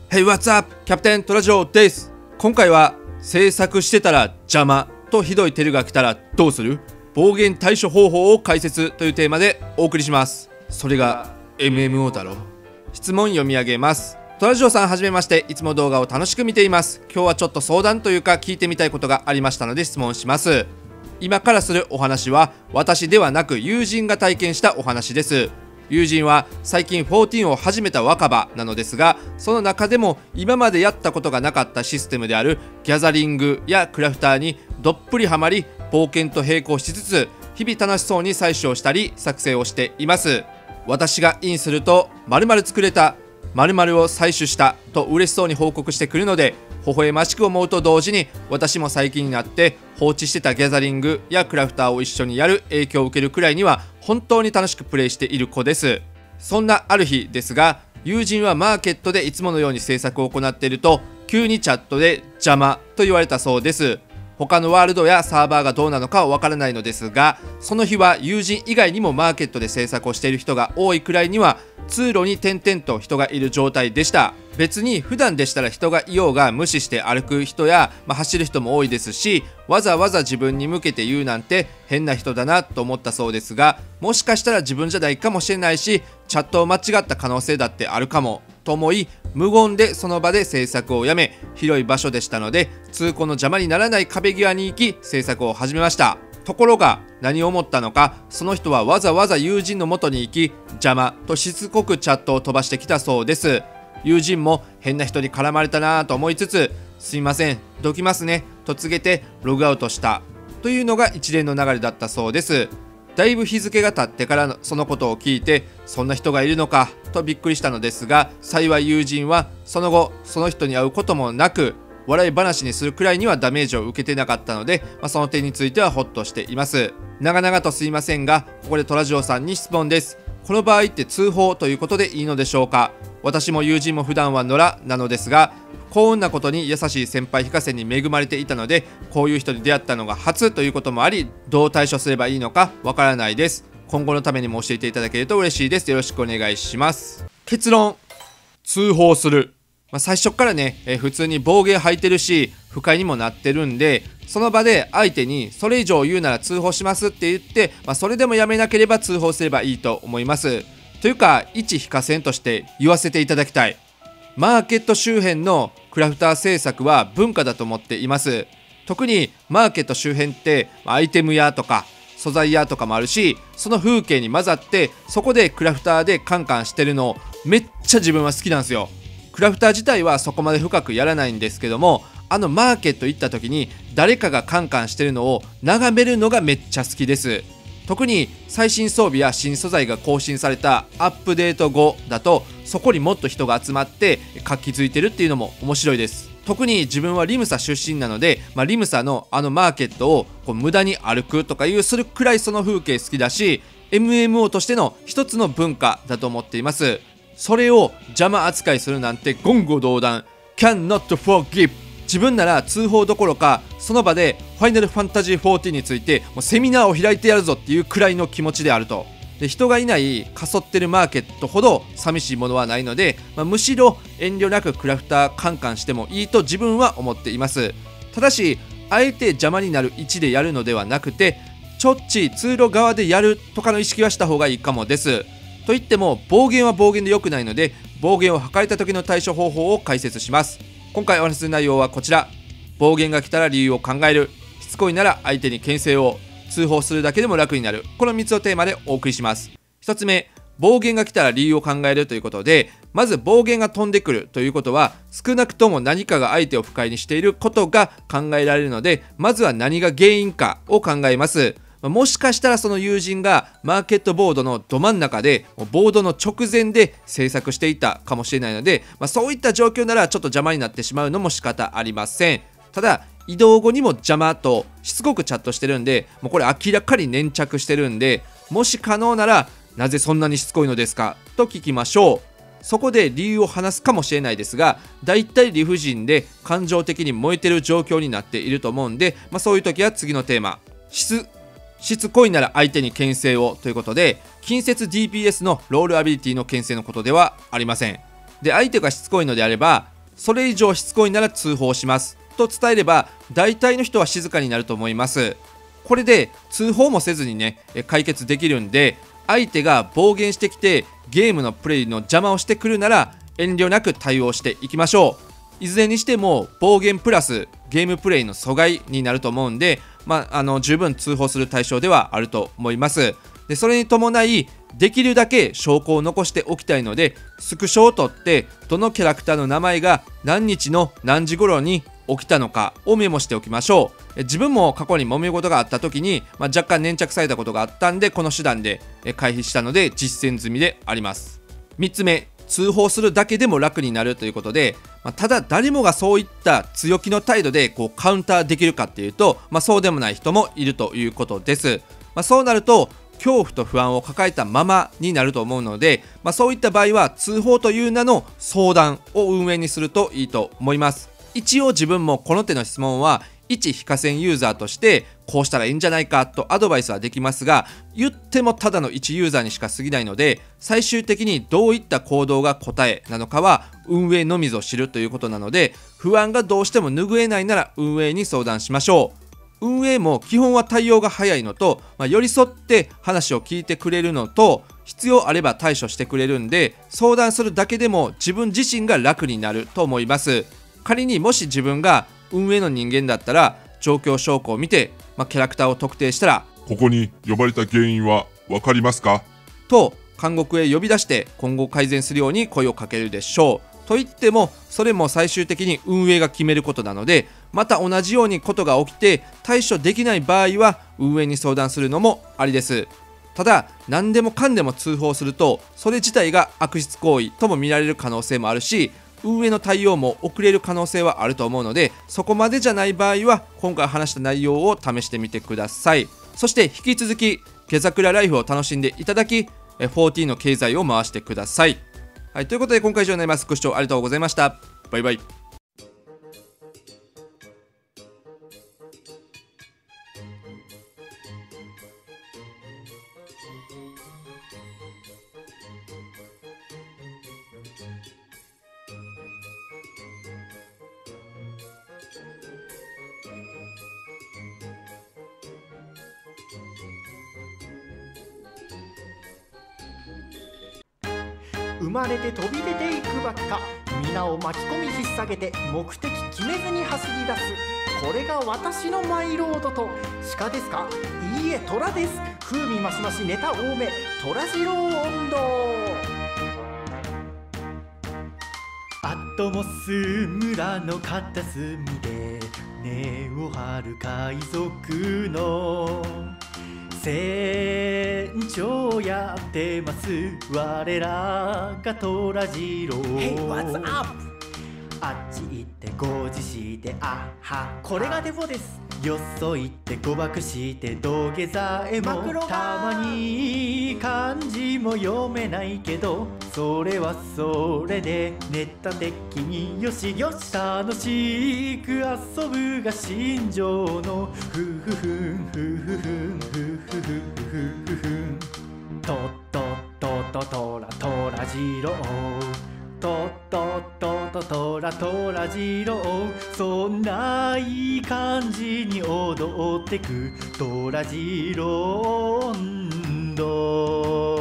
Hey, what's up? キャプテントラジオです。今回は制作してたら邪魔とひどいテルが来たらどうする？暴言対処方法を解説というテーマでお送りします。それが MMO だろ。質問読み上げます。トラジオさんはじめまして。いつも動画を楽しく見ています。今日はちょっと相談というか聞いてみたいことがありましたので質問します。今からするお話は私ではなく友人が体験したお話です。友人は最近14を始めた若葉なのですが、その中でも今までやったことがなかったシステムであるギャザリングやクラフターにどっぷりハマり、冒険と並行しつつ日々楽しそうに採取をしたり作成をしています。私がインすると〇〇作れた、〇〇を採取したと嬉しそうに報告してくるので、微笑ましく思うと同時に私も最近になって放置してたギャザリングやクラフターを一緒にやる影響を受けるくらいには本当に楽しくプレイしている子です。そんなある日ですが、友人はマーケットでいつものように制作を行っていると急にチャットで邪魔と言われたそうです。他のワールドやサーバーがどうなのかはわからないのですが、その日は友人以外にもマーケットで制作をしている人が多いくらいには通路に点々と人がいる状態でした。別に普段でしたら人がいようが無視して歩く人や、走る人も多いですし、わざわざ自分に向けて言うなんて変な人だなと思ったそうですが、もしかしたら自分じゃないかもしれないし、チャットを間違った可能性だってあるかもと思い、無言でその場で制作をやめ、広い場所でしたので通行の邪魔にならない壁際に行き制作を始めました。ところが何を思ったのか、その人はわざわざ友人の元に行き邪魔としつこくチャットを飛ばしてきたそうです。友人も変な人に絡まれたなぁと思いつつ、すいませんどきますねと告げてログアウトしたというのが一連の流れだったそうです。だいぶ日付が経ってからそのことを聞いて、そんな人がいるのかとびっくりしたのですが、幸い友人はその後その人に会うこともなく、笑い話にするくらいにはダメージを受けてなかったので、その点についてはホッとしています。長々とすいませんが、ここでトラジオさんに質問です。この場合って通報ということでいいのでしょうか？私も友人も普段は野良なのですが、幸運なことに優しい先輩非課線に恵まれていたので、こういう人に出会ったのが初ということもあり、どう対処すればいいのかわからないです。今後のためにも教えていただけると嬉しいです。よろしくお願いします。結論、通報する。最初からね、普通に暴言吐いてるし不快にもなってるんで、その場で相手にそれ以上言うなら通報しますって言って、それでもやめなければ通報すればいいと思います。というか一非課線として言わせていただきたい。マーケット周辺のクラフター制作は文化だと思っています。特にマーケット周辺ってアイテム屋とか素材屋とかもあるし、その風景に混ざってそこでクラフターでカンカンしてるのめっちゃ自分は好きなんですよ。クラフター自体はそこまで深くやらないんですけども、マーケット行った時に誰かがカンカンしてるのを眺めるのがめっちゃ好きです。特に最新装備や新素材が更新されたアップデート後だと、そこにもっと人が集まって活気づいてるっていうのも面白いです。特に自分はリムサ出身なので、リムサのマーケットを無駄に歩くとかいうするくらいその風景好きだし、 MMO としての一つの文化だと思っています。それを邪魔扱いするなんて言語道断。 Cannot forgive。 自分なら通報どころかその場でファイナルファンタジー14についてもうセミナーを開いてやるぞっていうくらいの気持ちであると。で、人がいないかそってるマーケットほど寂しいものはないので、むしろ遠慮なくクラフターカンカンしてもいいと自分は思っています。ただしあえて邪魔になる位置でやるのではなくて、ちょっち通路側でやるとかの意識はした方がいいかもです。といっても暴言は暴言で良くないので、暴言を吐かれた時の対処方法を解説します。今回お話しする内容はこちら。暴言が来たら理由を考える、しつこいなら相手に牽制を、通報するだけでも楽になる。この3つをテーマでお送りします。1つ目、暴言が来たら理由を考えるということで、まず暴言が飛んでくるということは少なくとも何かが相手を不快にしていることが考えられるので、まずは何が原因かを考えます。もしかしたらその友人がマーケットボードのど真ん中でボードの直前で制作していたかもしれないので、そういった状況ならちょっと邪魔になってしまうのも仕方ありません。ただ移動後にも邪魔としつこくチャットしてるんで、もうこれ明らかに粘着してるんで、もし可能ならなぜそんなにしつこいのですかと聞きましょう。そこで理由を話すかもしれないですが、だいたい理不尽で感情的に燃えてる状況になっていると思うんで、そういう時は次のテーマ、しつこいなら相手に牽制をということで、近接 DPS のロールアビリティの牽制のことではありません。で、相手がしつこいのであればそれ以上しつこいなら通報しますと伝えれば、大体の人は静かになると思います。これで通報もせずにね、解決できるんで、相手が暴言してきてゲームのプレイの邪魔をしてくるなら遠慮なく対応していきましょう。いずれにしても暴言プラスゲームプレイの阻害になると思うんで、十分通報する対象ではあると思います。でそれに伴いできるだけ証拠を残しておきたいので、スクショを取ってどのキャラクターの名前が何日の何時頃に起きたのかをメモしておきましょう。自分も過去に揉め事があった時に、若干粘着されたことがあったんで、この手段で回避したので実践済みであります。3つ目、通報するだけでも楽になるということで、ただ誰もがそういった強気の態度でカウンターできるかっていうと、そうでもない人もいるということです。そうなると恐怖と不安を抱えたままになると思うので、そういった場合は通報という名の相談を運営にするといいと思います。一応自分もこの手の質問は一非課線ユーザーとしてこうしたらいいんじゃないかとアドバイスはできますが、言ってもただの一ユーザーにしか過ぎないので、最終的にどういった行動が答えなのかは運営のみぞ知るということなので、不安がどうしても拭えないなら運営に相談しましょう。運営も基本は対応が早いのと、寄り添って話を聞いてくれるのと、必要あれば対処してくれるんで、相談するだけでも自分自身が楽になると思います。仮にもし自分が運営の人間だったら、状況証拠を見て、キャラクターを特定したら、 ここに呼ばれた原因は分かりますかと監獄へ呼び出して今後改善するように声をかけるでしょう。と言ってもそれも最終的に運営が決めることなので、また同じようにことが起きて対処できない場合は運営に相談するのもありです。ただ何でもかんでも通報するとそれ自体が悪質行為とも見られる可能性もあるし、運営の対応も遅れる可能性はあると思うので、そこまでじゃない場合は今回話した内容を試してみてください。そして引き続き下桜ライフを楽しんでいただき、14の経済を回してください。はい、ということで今回以上になります。ご視聴ありがとうございました。バイバイ。 生まれて飛び出ていくばっか、皆を巻き込み引っ提げて目的決めずに走り出す。これが私のマイロードと。鹿ですか？いいえ、虎です。風味増し増しネタ多め、虎次郎音頭。アトモス村の片隅で根を張る海賊の船長やってます。我らが虎次郎。Hey, what's up? あっち行ってご自してあは。これがデフォです。よそ行って誤爆して土下座へも。たまに漢字も読めないけど、それはそれでネタ的によしよし。楽しく遊ぶが心情のふふふんふふふんふふふふふん。とっとっとっととらとらじろう。とっとっとっととらとらじろう。そんないい感じに踊ってくとらじろんど。